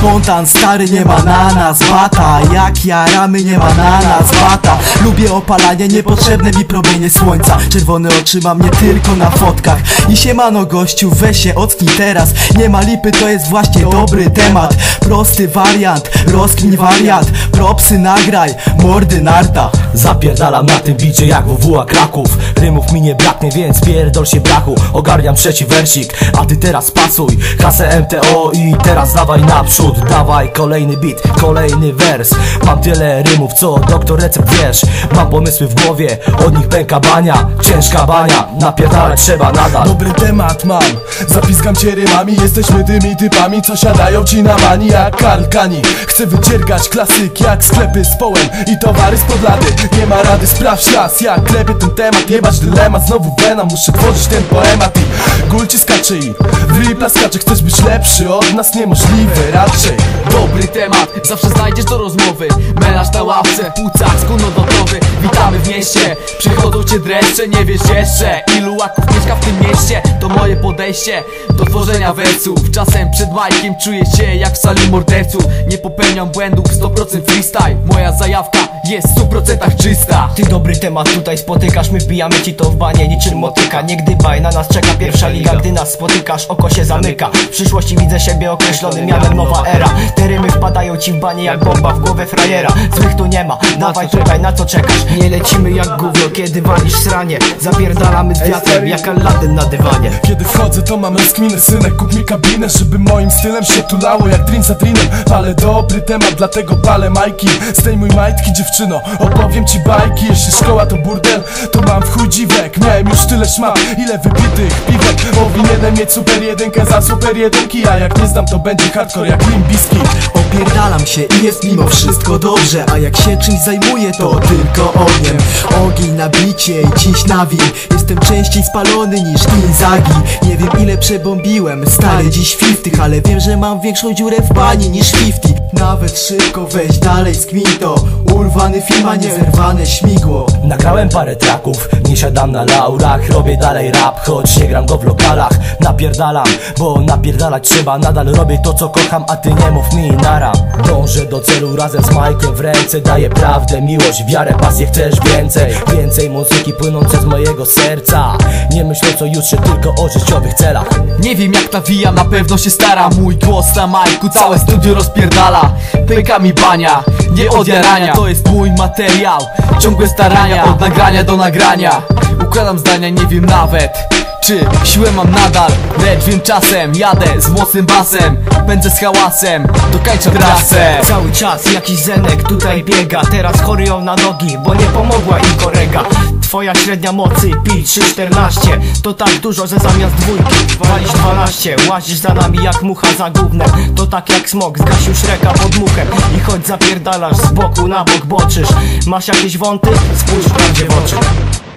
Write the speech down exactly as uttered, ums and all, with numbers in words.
spontan, stary nie ma na nas bata. Jak jaramy nie ma na nas bata. Lubię opalanie, niepotrzebne mi promienie słońca. Czerwone oczy mam nie tylko na fotkach. I siemano gościu, weź się ocknij teraz. Nie ma lipy, to jest właśnie dobry temat. Prosty wariant, rozkmin wariat. Propsy nagraj, mordy narta. Zapierdalam na tym bicie jak W W A Kraków. Rymów mi nie braknie, więc pierdol się brachu. Ogarniam trzeci wersik, a ty teraz pasuj kasę M T O i teraz dawaj naprzód. Dawaj kolejny beat, kolejny wers. Mam tyle rymów, co doktor recept wiesz. Mam pomysły w głowie, od nich pęka bania. Ciężka bania, napierdalać trzeba nadal. Dobry temat mam, zapiskam cię rymami. Jesteśmy tymi typami, co siadają ci na mani jak Karl Kani. Chcę wydziergać klasyk jak sklepy z połem i towary z podlady. Nie ma rady, sprawdź las, jak klepię ten temat. Jebać dylemat, znowu wena, muszę tworzyć ten poemat. I gól ci skacze i w ryj plaskacze. Chcesz być lepszy od nas? Niemożliwe raczej. Dobry temat, zawsze znajdziesz do rozmowy. Melarz na ławce, płucach skunodotowy. Witamy w mieście, przychodzą cię dreszcze. Nie wiesz jeszcze, ilu łaków mieszka w tym mieście. To moje podejście do tworzenia wersów. Czasem przed majkiem czuję się jak w sali morderców. Nie popełniam błędów, sto procent freestyle. Moja zajawka jest w stu procentach czysta. Ty dobry temat tutaj spotykasz, my wbijamy ci to w banie niczym motyka. Nie gdybaj, na nas czeka pierwsza liga. Gdy nas spotykasz, oko się zamyka. W przyszłości widzę siebie określonym mianem nowa era. Te rymy wpadają ci w banie jak bomba w głowę frajera. Złych tu nie ma, dawaj tutaj, na co czekasz? Nie lecimy jak gówno, kiedy walisz sranie. Zapierdalamy z wiatrem jak Aladdin na dywanie. Kiedy wchodzę to mam rozkminę, synek kup mi kabinę, żeby moim stylem się tulało jak Dream za Dreamem. Ale dobry temat, dlatego palę majki. Zdejmuj majtki dziewczyno, opowiem ci bajki. Jeśli szkoła to burdel, to mam w chuj dziwek. Miałem już tyle szmat, ile wypitych piwek. Powinienem mieć super jedynkę za super jedynki. A jak nie znam to będzie hardcore jak Limp Bizkit. Opierdalam się i jest mimo wszystko dobrze. A jak się czymś zajmuję, to tylko ogniem. Ogień na bicie i dziś nawin. Jestem częściej spalony niż Inzagi. Nie wiem ile przebombiłem, stary dziś fifty. Ale wiem, że mam większą dziurę w bani niż fifty. Nawet szybko weź dalej z to. Urwany film, a nie zerwane śmigło. Nagrałem parę traków, nie siadam na laurach. Robię dalej rap, choć nie gram go w lokalach. Napierdalam, bo napierdalać trzeba. Nadal robię to co kocham, a ty nie mów mi nara. Dążę do celu razem z majkiem w ręce. Daję prawdę, miłość, wiarę, pasję, chcesz więcej. Więcej muzyki płynące z mojego serca. Nie myślę co jutrze, tylko o życiowych celach. Nie wiem jak nawijam, na pewno się stara. Mój głos na majku całe studio rozpierdala. Pęka mi bania, nie od jarania. To jest mój materiał, ciągłe starania. Od nagrania do nagrania układam zdania, nie wiem nawet czy siłę mam nadal, lecz wiem czasem jadę z mocnym basem. Pędzę z hałasem, dokańczam trasę. Cały czas jakiś zenek tutaj biega. Teraz chorują na nogi, bo nie pomogła im korega. Twoja średnia mocy pi trzy czternaście. To tak dużo, że zamiast dwójki walisz dwanaście. Łazisz za nami jak mucha za gównem. To tak jak smok, zgasił Shreka pod muchem. I choć zapierdalasz z boku na bok boczysz. Masz jakieś wąty? Spójrz prawdzie w oczy.